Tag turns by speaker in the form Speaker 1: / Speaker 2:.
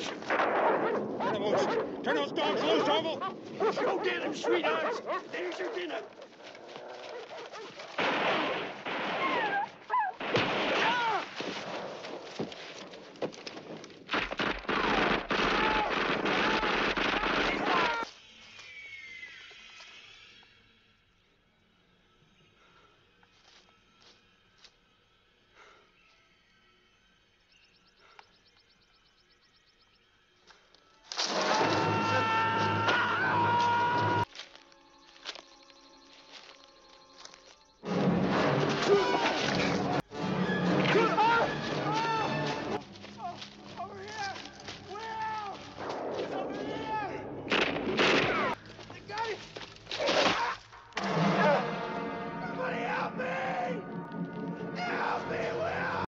Speaker 1: Turn them loose. Turn those dogs loose, Orville.
Speaker 2: Go get him, sweethearts. There's your dinner.